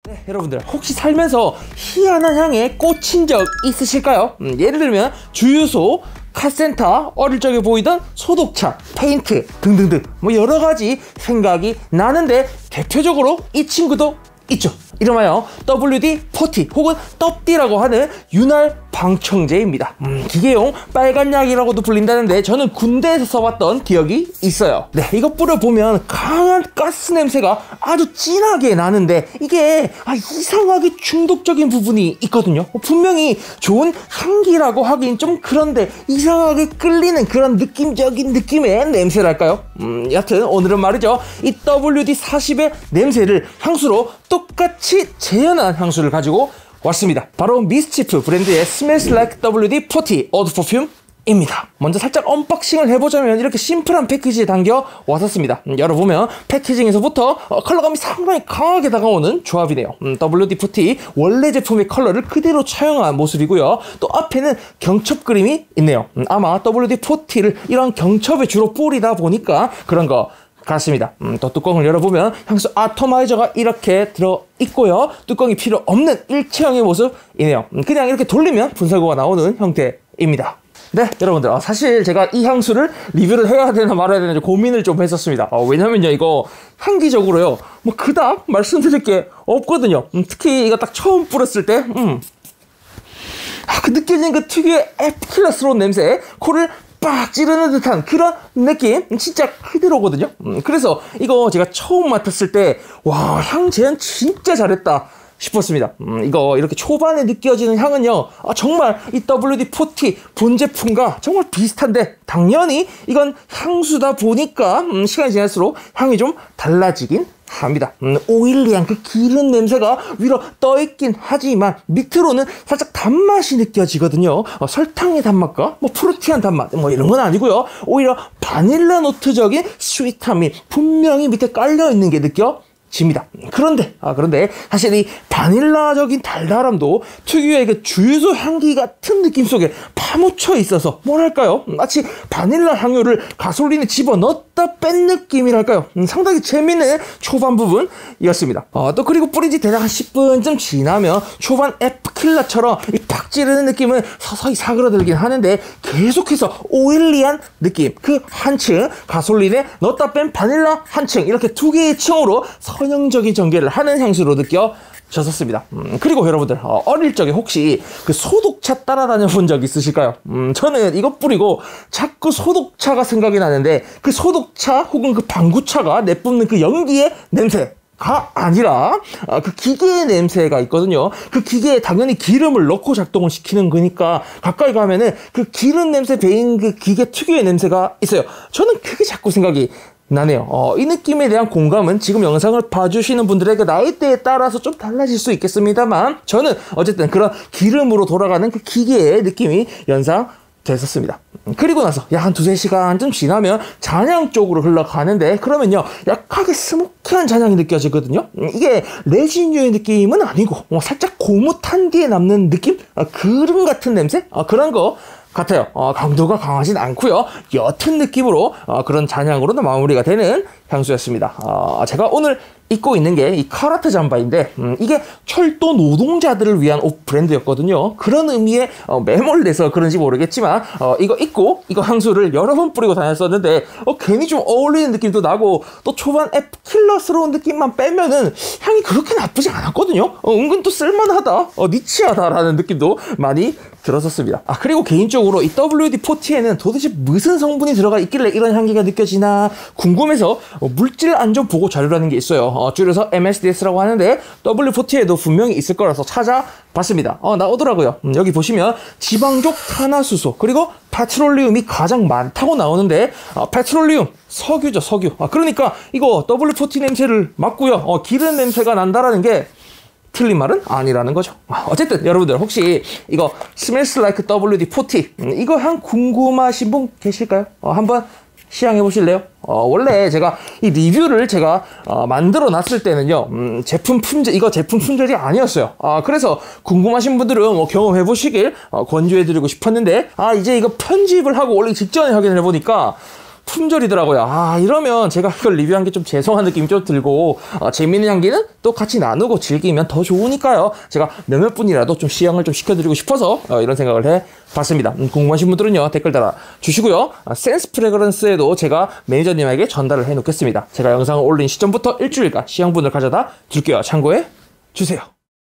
네, 여러분들 혹시 살면서 희한한 향에 꽂힌 적 있으실까요? 예를 들면 주유소, 카센터, 어릴 적에 보이던 소독차, 페인트 등등등 뭐 여러가지 생각이 나는데 대표적으로 이 친구도 있죠. 이름하여 WD-40 혹은 떡디라고 하는 윤활 방청제입니다. 기계용 빨간 약이라고도 불린다는데 저는 군대에서 써봤던 기억이 있어요. 네, 이거 뿌려보면 강한 가스 냄새가 아주 진하게 나는데 이게 이상하게 중독적인 부분이 있거든요. 분명히 좋은 향기라고 하긴 좀 그런데 이상하게 끌리는 그런 느낌적인 느낌의 냄새랄까요? 여튼 오늘은 말이죠, 이 WD-40의 냄새를 향수로 똑같이 재현한 향수를 가지고 왔습니다. 바로 미스치프 브랜드의 Smells Like WD-40 Oud Perfume입니다. 먼저 살짝 언박싱을 해보자면 이렇게 심플한 패키지에 담겨 왔었습니다. 열어보면 패키징에서부터 컬러감이 상당히 강하게 다가오는 조합이네요. WD-40 원래 제품의 컬러를 그대로 차용한 모습이고요. 또 앞에는 경첩 그림이 있네요. 아마 WD-40를 이런 경첩에 주로 뿌리다 보니까 그런 거 같습니다. 또 뚜껑을 열어보면 향수 아토마이저가 이렇게 들어있고요. 뚜껑이 필요 없는 일체형의 모습이네요. 그냥 이렇게 돌리면 분사구가 나오는 형태입니다. 네, 여러분들 사실 제가 이 향수를 리뷰를 해야 되나 말아야 되나 고민을 좀 했었습니다. 왜냐면요, 이거 향기적으로요 뭐 그닥 말씀드릴 게 없거든요. 특히 이거 딱 처음 뿌렸을 때 그 느껴지는 그 특유의 에피킬러스러운 냄새, 코를 빡 찌르는 듯한 그런 느낌 진짜 그대로거든요. 그래서 이거 제가 처음 맡았을 때 와, 향 재현 진짜 잘했다 싶었습니다. 이거 이렇게 초반에 느껴지는 향은요, 정말 이 WD-40 본 제품과 정말 비슷한데 당연히 이건 향수다 보니까 시간이 지날수록 향이 좀 달라지긴 합니다. 오일리한 그 기름 냄새가 위로 떠있긴 하지만 밑으로는 살짝 단맛이 느껴지거든요. 설탕의 단맛과 뭐 프루티한 단맛 뭐 이런 건 아니고요. 오히려 바닐라 노트적인 스윗함이 분명히 밑에 깔려있는 게 느껴집니다. 그런데 사실 이 바닐라적인 달달함도 특유의 그 주유소 향기 같은 느낌 속에 파묻혀 있어서 뭐랄까요, 마치 바닐라 향유를 가솔린에 집어넣었다 뺀 느낌이랄까요. 상당히 재미있는 초반 부분이었습니다. 또 그리고 뿌린 지 대략 한 10분쯤 지나면 초반 에프킬라처럼 이 팍 찌르는 느낌은 서서히 사그러들긴 하는데 계속해서 오일리한 느낌, 그 한층 가솔린에 넣었다 뺀 바닐라 한층, 이렇게 두 개의 층으로 선형적인 전개를 하는 향수로 느껴졌었습니다. 그리고 여러분들 어릴 적에 혹시 그 소독차 따라다녀 본 적 있으실까요? 저는 이거 뿌리고 자꾸 소독차가 생각이 나는데 그 소독차 혹은 그 방구차가 내뿜는 그 연기의 냄새가 아니라 그 기계의 냄새가 있거든요. 그 기계에 당연히 기름을 넣고 작동을 시키는 거니까 가까이 가면은 그 기름 냄새 배인 그 기계 특유의 냄새가 있어요. 저는 그게 자꾸 생각이 나네요. 이 느낌에 대한 공감은 지금 영상을 봐주시는 분들에게 나이대에 따라서 좀 달라질 수 있겠습니다만 저는 어쨌든 그런 기름으로 돌아가는 그 기계의 느낌이 연상됐었습니다. 그리고 나서 약 한 2-3시간쯤 지나면 잔향 쪽으로 흘러가는데 그러면요, 약하게 스모키한 잔향이 느껴지거든요. 이게 레진유의 느낌은 아니고 살짝 고무탄 뒤에 남는 느낌? 그름 같은 냄새? 그런 거 같아요. 강도가 강하진 않고요, 옅은 느낌으로 그런 잔향으로도 마무리가 되는 향수였습니다. 제가 오늘 입고 있는 게 이 카라트 잠바인데 이게 철도 노동자들을 위한 옷 브랜드였거든요. 그런 의미에 매몰돼서 그런지 모르겠지만 이거 입고 이거 향수를 여러 번 뿌리고 다녔었는데 괜히 좀 어울리는 느낌도 나고 또 초반 에피킬러스러운 느낌만 빼면은 향이 그렇게 나쁘지 않았거든요. 은근 또 쓸만하다, 니치하다라는 느낌도 많이 들었었습니다. 그리고 개인적으로 이 WD-40에는 도대체 무슨 성분이 들어가 있길래 이런 향기가 느껴지나 궁금해서 물질 안전 보고 자료라는 게 있어요. 줄여서 MSDS라고 하는데 WD-40에도 분명히 있을 거라서 찾아봤습니다. 나오더라고요. 여기 보시면 지방족 탄화수소 그리고 페트롤리움이 가장 많다고 나오는데 페트롤리움 석유죠, 석유. 그러니까 이거 WD-40 냄새를 맡고요, 기름 냄새가 난다라는 게 틀린 말은 아니라는 거죠. 어쨌든 여러분들 혹시 이거 Smells Like WD-40 이거 향 궁금하신 분 계실까요? 한번 시향해 보실래요? 원래 제가 이 리뷰를 제가 만들어 놨을 때는요, 제품 품절, 이거 제품 품절이 아니었어요. 그래서 궁금하신 분들은 뭐 경험해 보시길 권유해 드리고 싶었는데 이제 이거 편집을 하고 올리기 직전에 확인을 해 보니까 품절이더라고요. 아, 이러면 제가 이걸 리뷰한 게 좀 죄송한 느낌이 좀 들고 재미있는 향기는 또 같이 나누고 즐기면 더 좋으니까요. 제가 몇몇 분이라도 좀 시향을 좀 시켜드리고 싶어서 이런 생각을 해봤습니다. 궁금하신 분들은요 댓글 달아주시고요. 센스 프레그런스에도 제가 매니저님에게 전달을 해놓겠습니다. 제가 영상을 올린 시점부터 일주일간 시향분을 가져다 줄게요. 참고해 주세요.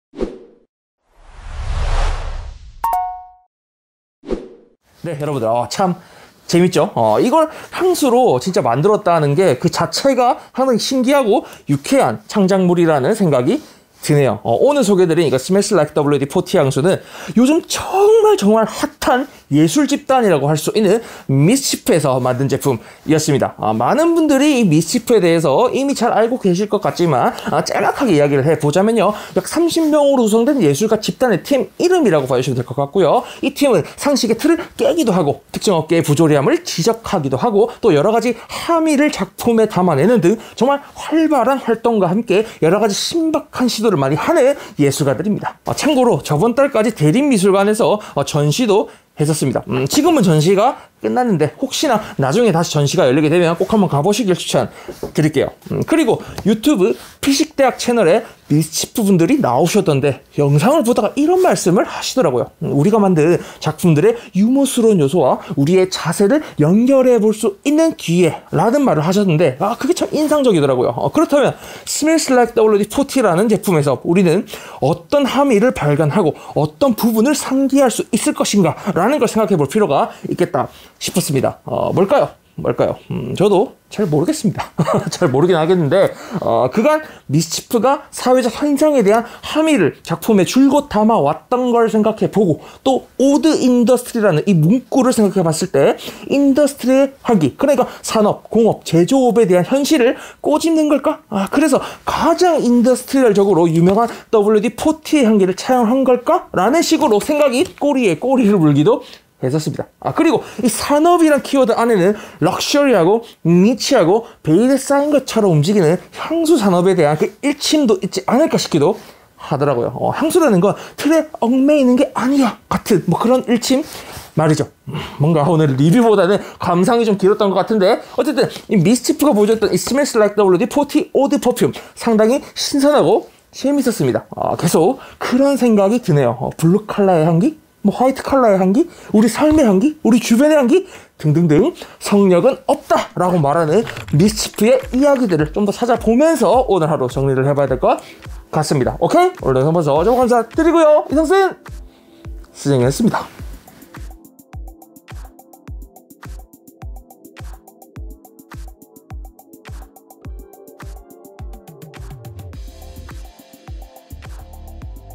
네, 여러분들 참 재밌죠? 이걸 향수로 진짜 만들었다는 게 그 자체가 상당히 신기하고 유쾌한 창작물이라는 생각이 드네요. 오늘 소개해드린 이거 Smells Like WD-40 향수는 요즘 정말 핫한 예술 집단이라고 할 수 있는 미스치프에서 만든 제품이었습니다. 많은 분들이 이 미스치프에 대해서 이미 잘 알고 계실 것 같지만 짤막하게 이야기를 해보자면요. 약 30명으로 구성된 예술가 집단의 팀 이름이라고 봐주시면 될 것 같고요. 이 팀은 상식의 틀을 깨기도 하고 특정 업계의 부조리함을 지적하기도 하고 또 여러가지 함의를 작품에 담아내는 등 정말 활발한 활동과 함께 여러가지 신박한 시도를 많이 하는 예술가들입니다. 참고로 저번 달까지 대림미술관에서 전시도 했었습니다. 지금은 전시가 끝났는데 혹시나 나중에 다시 전시가 열리게 되면 꼭 한번 가보시길 추천드릴게요. 그리고 유튜브 피식대학 채널에 미스치프 분들이 나오셨던데 영상을 보다가 이런 말씀을 하시더라고요. 우리가 만든 작품들의 유머스러운 요소와 우리의 자세를 연결해 볼 수 있는 기회라는 말을 하셨는데 그게 참 인상적이더라고요. 그렇다면 Smells Like WD-40라는 제품에서 우리는 어떤 함의를 발견하고 어떤 부분을 상기할 수 있을 것인가 라는 걸 생각해 볼 필요가 있겠다 싶었습니다. 뭘까요? 저도 잘 모르겠습니다. 잘 모르긴 하겠는데 그간 미스치프가 사회적 현상에 대한 함의를 작품에 줄곧 담아왔던 걸 생각해보고 또 오드 인더스트리라는 이 문구를 생각해봤을 때 인더스트리의 향기, 그러니까 산업, 공업, 제조업에 대한 현실을 꼬집는 걸까? 그래서 가장 인더스트리얼적으로 유명한 WD-40의 향기를 차용한 걸까? 라는 식으로 생각이 꼬리에 꼬리를 물기도 했었습니다. 그리고 이 산업이란 키워드 안에는 럭셔리하고 니치하고 베일에 쌓인 것처럼 움직이는 향수 산업에 대한 그 일침도 있지 않을까 싶기도 하더라고요. 향수라는 건 틀에 얽매이는 게 아니야 같은 그런 일침 말이죠. 뭔가 오늘 리뷰보다는 감상이 좀 길었던 것 같은데 어쨌든 이 미스치프가 보여줬던 이 Smells Like WD-40 오드 퍼퓸 상당히 신선하고 재밌었습니다. 계속 그런 생각이 드네요. 블루 컬러의 향기? 화이트 컬러의 향기, 우리 삶의 향기, 우리 주변의 향기 등등등 성력은 없다라고 말하는 미스치프의 이야기들을 좀 더 찾아보면서 오늘 하루 정리를 해봐야 될 것 같습니다. 오케이? 오늘 영상 봐주셔서 정말 감사드리고요. 이상순 스쟁이었습니다.